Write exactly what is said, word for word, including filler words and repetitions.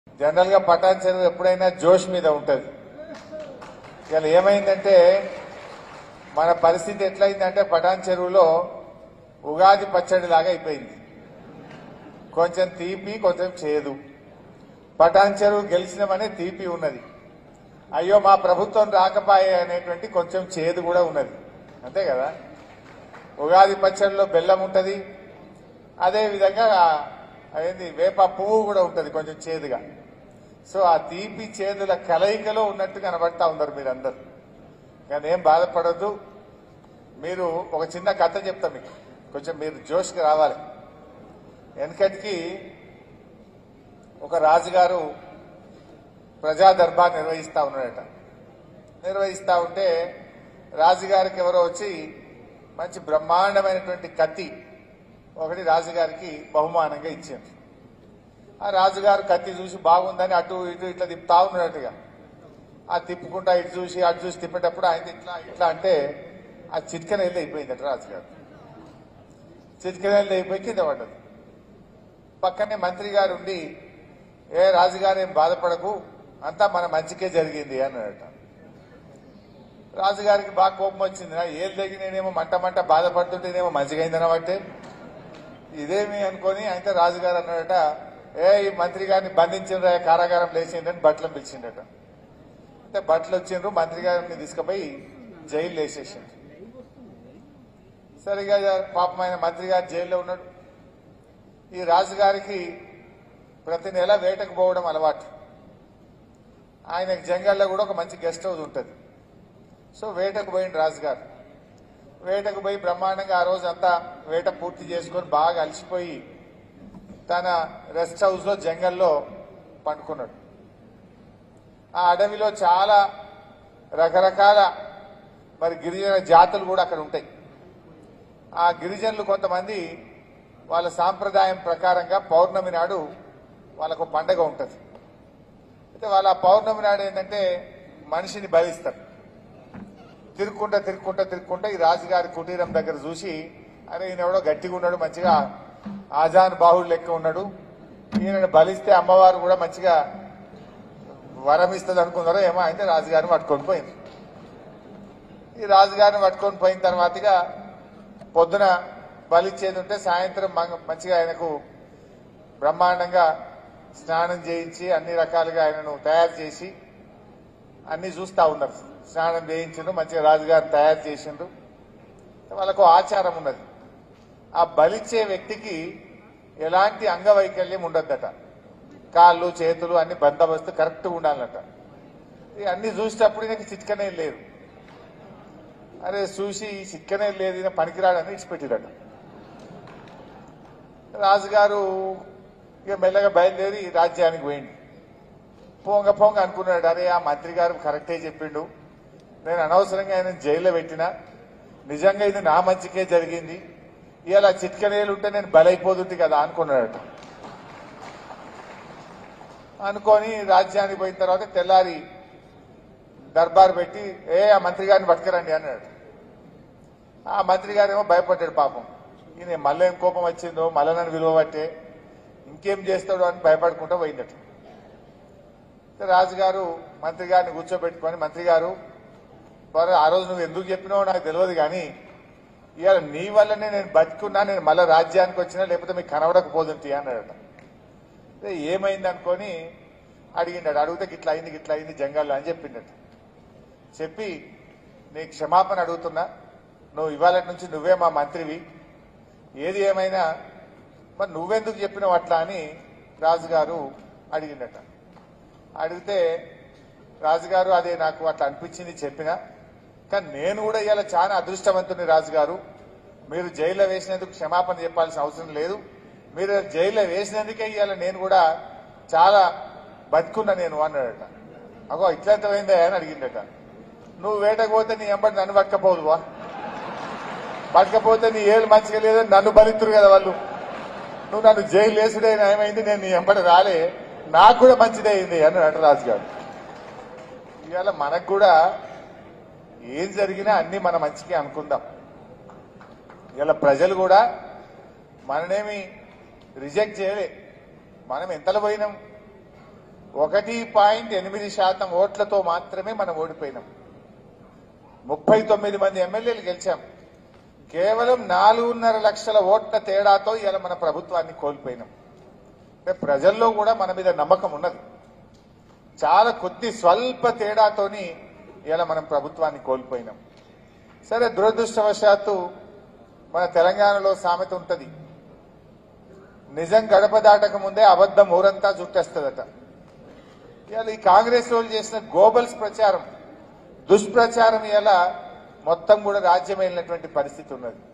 General గా పటాన్ చెరువు ఎప్పుడైనా జోష్ మీద ఉంటది. ఇలా ఏమైందంటే మన పరిస్థితి ఎట్లయిందంటే పటాన్ చెరువులో ఉగాది పచ్చడి లాగా అయిపోయింది. కొంచెం తీపి కొంచెం చేదు. పటాన్ చెరువు గెలిచినమనే తీపి ఉన్నది, అయ్యో మా ప్రభుత్వం రాకపాయే అనేటువంటి కొంచెం చేదు కూడా ఉన్నది. అంతే కదా. ఉగాది పచ్చడిలో బెల్లం ఉంటది, అదే విధంగా అదేంది వేప పువ్వు కూడా ఉంటది కొంచెం చేదుగా. సో ఆ తీపి చేదుల కలయికలో ఉన్నట్టు కనబడతా ఉన్నారు మీరందరూ. కానీ ఏం బాధపడద్దు, మీరు ఒక చిన్న కథ చెప్తా మీకు, కొంచెం మీరు జోష్కి రావాలి. వెనకటికి ఒక రాజుగారు ప్రజా దర్బార్ నిర్వహిస్తా ఉన్నాడట. నిర్వహిస్తా ఉంటే రాజుగారికి ఎవరో వచ్చి మంచి బ్రహ్మాండమైనటువంటి కత్తి ఒకటి రాజుగారికి బహుమానంగా ఇచ్చారు. ఆ రాజుగారు కత్తి చూసి బాగుందని అటు ఇటు ఇట్లా తిప్పుతా ఉన్నట్టుగా ఆ తిప్పుకుంటా ఇటు చూసి అటు చూసి తిప్పేటప్పుడు ఆయన ఇట్లా ఇట్లా అంటే ఆ చిట్కన వెళ్ళి అయిపోయిందట రాజుగారు. చిట్కన వెళ్ళి అయిపోయి కింద పడ్డది. పక్కనే మంత్రి గారు ఉండి, ఏ రాజుగారు ఏం బాధపడకు, అంతా మన మంచికే జరిగింది అన్నాడట. రాజుగారికి బాగా కోపం వచ్చింది, ఏం తగినేనేమో మంట మంట బాధపడుతుంటేనేమో మంచిగా అయిందనబట్టే ఇదేమి అనుకొని అయితే రాజుగారు అన్నాడట, ఏ ఈ మంత్రి గారిని బంధించిండ్రా, కారాగారం లేచిండ్రని బట్టలను పిలిచిండట. అంటే బట్టలు వచ్చిండ్రు, మంత్రి గారిని తీసుకుపోయి జైలు వేసేసిండ్రు. సరిగా పాపమైన మంత్రి గారు జైల్లో ఉన్నాడు. ఈ రాజుగారికి ప్రతి నెల వేటకు పోవడం అలవాటు. ఆయనకు జంగల్లో కూడా ఒక మంచి గెస్ట్ హౌస్ ఉంటుంది. సో వేటకు పోయింది రాజుగారు. వేటకు పోయి బ్రహ్మాండంగా ఆ రోజు అంతా వేట పూర్తి చేసుకొని బాగా అలసిపోయి తన రెస్ట్ హౌస్ లో జంగల్లో పండుకున్నాడు. ఆ అడవిలో చాలా రకరకాల మరి గిరిజన జాతులు కూడా అక్కడ ఉంటాయి. ఆ గిరిజనులు కొంతమంది వాళ్ళ సాంప్రదాయం ప్రకారంగా పౌర్ణమి నాడు వాళ్ళకు పండగ ఉంటుంది. అయితే వాళ్ళ పౌర్ణమి నాడు ఏంటంటే మనిషిని బలిస్తారు. తిరుక్కుంటా తిరుక్కుంటా తిరుక్కుంటా ఈ రాజుగారి కుటీరం దగ్గర చూసి, అరే ఈయన ఎవడో గట్టిగా ఉన్నాడు, మంచిగా ఆజాన్ బాహుడు లెక్క ఉన్నాడు, ఈయనను బలిస్తే అమ్మవారు కూడా మంచిగా వరం ఇస్తుంది అనుకున్నారో ఏమో. అయితే రాజుగారిని పట్టుకొని పోయింది. ఈ రాజుగారిని పట్టుకొని పోయిన తర్వాతగా పొద్దున బలిచ్చేది ఉంటే సాయంత్రం మంచిగా ఆయనకు బ్రహ్మాండంగా స్నానం చేయించి అన్ని రకాలుగా ఆయనను తయారు చేసి అన్ని చూస్తా ఉన్నారు. స్నానం చేయించిండ్రు, మంచిగా రాజుగారిని తయారు చేసిండ్రు. వాళ్ళకు ఆచారం ఉన్నది, ఆ బలిచ్చే వ్యక్తికి ఎలాంటి అంగవైకల్యం ఉండద్దట. కాళ్ళు చేతులు అన్ని బందోబస్తు కరెక్ట్గా ఉండాలట. అన్ని చూసేటప్పుడు ఈయనకి చిట్కనే లేదు. అరే చూసి ఈ చిట్కనే లేదు, ఈయన పనికిరాడని ఇచ్చిపెట్టిరట. రాజుగారు ఇక మెల్లగా బయలుదేరి రాజ్యానికి పోయింది. పోంగ పోంగ అనుకున్నాడు, అరే ఆ మంత్రి గారు కరెక్టే చెప్పిండు, నేను అనవసరంగా ఆయన జైల్లో పెట్టినా, నిజంగా ఇది నా మంచికే జరిగింది, ఇలా చిట్కనేలు ఉంటే నేను బలైపోతుంది కదా అనుకున్నాడట. అనుకొని రాజ్యానికి పోయిన తర్వాత తెల్లారి దర్బారు పెట్టి, ఏ ఆ మంత్రి గారిని పట్టుకురండి అన్నాడు. ఆ మంత్రి గారేమో భయపడ్డాడు పాపం. ఈయన మళ్ళీ ఏం కోపం వచ్చిందో, మళ్ళీ నన్ను విలువ పట్టే ఇంకేం చేస్తాడు అని భయపడుకుంటూ పోయిందట. రాజుగారు మంత్రి గారిని కూర్చోబెట్టుకొని, మంత్రి గారు ఆ రోజు నువ్వు ఎందుకు చెప్పినావో నాకు తెలియదు, కానీ ఇవాళ నీ వల్లనే నేను బతుకున్నా, నేను మళ్ళీ రాజ్యానికి వచ్చినా, లేకపోతే మీకు కనబడకపోతుంది అన్నాడట. ఏమైంది అనుకొని అడిగిండట. అడిగితే గిట్లా అయింది గిట్లా అయింది జంగల్లో అని చెప్పిండట. చెప్పి నీ క్షమాపణ అడుగుతున్నా, నువ్వు ఇవాళ నుంచి నువ్వే మా మంత్రివి, ఏది ఏమైనా మరి నువ్వెందుకు చెప్పినావు అట్లా అని రాజుగారు అడిగిండట. అడిగితే రాజుగారు అదే నాకు అట్లా అనిపించింది చెప్పినా, కానీ నేను కూడా ఇవాళ చాలా అదృష్టవంతుని రాజుగారు, మీరు జైల్లో వేసినందుకు క్షమాపణ చెప్పాల్సిన అవసరం లేదు, మీరు జైల్లో వేసినందుకే ఇవాళ నేను కూడా చాలా బతుకున్నా నేను అన్నాడట. అగో ఇట్లంతమైందా అని అడిగిందట. నువ్వు వేటకు పోతే నీ ఎంబడి నన్ను పట్టకపోదువా, పట్టకపోతే నీ ఏళ్ళు మంచిగా లేదని నన్ను బలితురు కదా వాళ్ళు, నువ్వు నన్ను జైలు వేసుడే ఏమైంది, నేను నీ ఎంబడి రాలే, నాకు కూడా మంచిదే అయింది అన్నాడట రాజుగారు. ఇవాళ మనకు కూడా ఏం జరిగినా అన్ని మన మంచికే అనుకుందాం. ఇలా ప్రజలు కూడా మననేమి రిజెక్ట్ చేయలే, మనం ఎంతలో పోయినాం, ఒకటి పాయింట్ ఎనిమిది శాతం ఓట్లతో మాత్రమే మనం ఓడిపోయినాం. ముప్పై తొమ్మిది మంది ఎమ్మెల్యేలు గెలిచాం. కేవలం నాలుగున్నర లక్షల ఓట్ల తేడాతో ఇలా మన ప్రభుత్వాన్ని కోల్పోయినాం. అంటే ప్రజల్లో కూడా మన మీద నమ్మకం ఉన్నది. చాలా కొద్ది స్వల్ప తేడాతోని ఇలా మనం ప్రభుత్వాన్ని కోల్పోయినాం. సరే, దురదృష్టవశాత్తు మన తెలంగాణలో సామెత ఉంటది, నిజం గడప దాటక ముందే అబద్ధం ఊరంతా చుట్టేస్తుందట. ఇవాళ ఈ కాంగ్రెస్ వాళ్ళు చేసిన గోబల్స్ ప్రచారం, దుష్ప్రచారం ఇలా మొత్తం కూడా రాజ్యమైనటువంటి పరిస్థితి ఉన్నది.